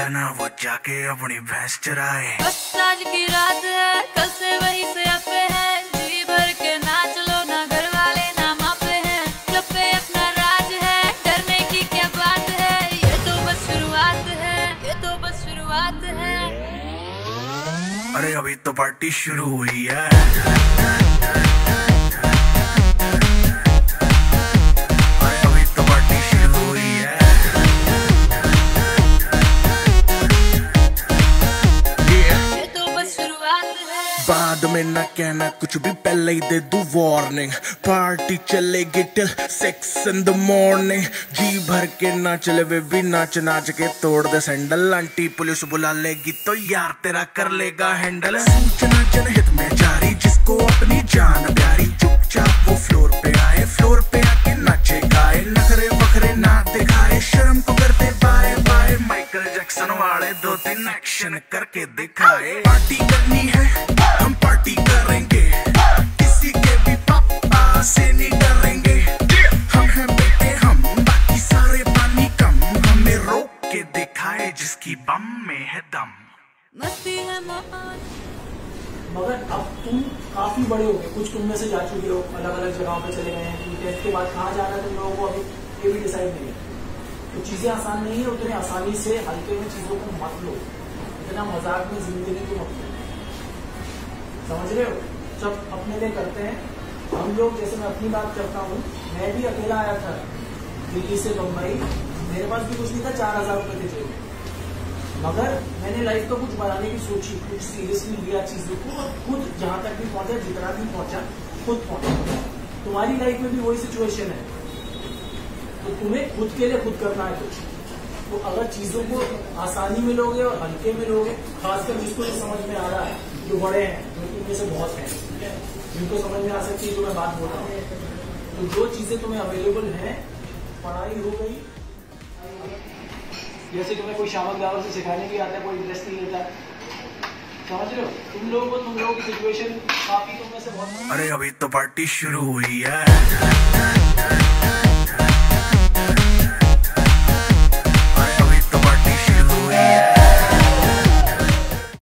ना वो जाके अपनी भैंस चराए। बस आज की रात है, कल से वही से अपे है, जी भर के नाच लो ना घर वाले ना मापे हैं, क्लब पे अपना राज है, डरने की क्या बात है, ये तो बस शुरुआत है, ये तो बस शुरुआत है। अरे अभी तो पार्टी शुरू हुई है। बाद में ना कहना कुछ भी, पहले ही दे दूं वार्निंग। पार्टी चलेगी टिल 6 in the morning। जी भर के ना चले वे भी नाच नाच के तोड़ दे सैंडल। आंटी पुलिस बुला लेगी तो यार तेरा कर लेगा हैंडल। सूचना जनहित में जारी, जिसको अपनी जान प्यारी, चुपचाप वो फ्लोर पे आए, फ्लोर पे आके नाचे गाए, नखरे बखरे ना दिखाए, शर्म को कर दे बाय बाय। माइकल जैक्सन वाले 2-3 एक्शन करके दिखाए। पार्टी करनी है हम पार्टी करेंगे, किसी के भी पापा से नहीं डरेंगे। हम हैं बेटे हम, बाकी सारे पानी कम, हमें रोक के दिखाए जिसकी बम में है दम। मस्ती है मोहन। मगर अब तुम काफी बड़े हो गए, कुछ तुम में से जा चुके हो, अलग अलग जगहों पे चले गए हैं। टेस्ट के बाद कहाँ जाना है तुम लोगों को अभी ये भी डिसाइड नहीं है। तो चीजें आसान नहीं है, उतने आसानी से हल्के में चीजों को मत लो, इतना मजाक में जिंदगी को मत लो, समझ रहे हो। सब अपने लिए करते हैं हम लोग। जैसे मैं अपनी बात करता हूँ, मैं भी अकेला आया था दिल्ली से बम्बई, मेरे पास भी कुछ नहीं था, 4000 रुपए थे जेब, मगर मैंने लाइफ को कुछ बनाने की सोची, कुछ सीरियसली लिया चीजों को, और खुद जहां तक भी पहुंचा, जितना भी पहुंचा खुद पहुंचा। तुम्हारी लाइफ में भी वही सिचुएशन है, तो तुम्हें खुद के लिए खुद करना है कुछ। तो अगर चीजों को आसानी में लोगे और हल्के में लोगे, खासकर जिसको ये समझ में आ रहा है, जो बड़े हैं, जो इनमें से बहुत हैं, जिनको समझ में आ सकती है जो मैं बात बोल रहा हूँ, तो जो चीजें तुम्हें अवेलेबल हैं, पढ़ाई हो गई, जैसे तुम्हें कोई शामक दावर से सिखाने भी आता है, कोई इंटरेस्ट नहीं लेता, समझ रहे हो। तुम लोगों की सिचुएशन काफी तुम में से बहुत। अरे अभी तो पार्टी शुरू हुई है।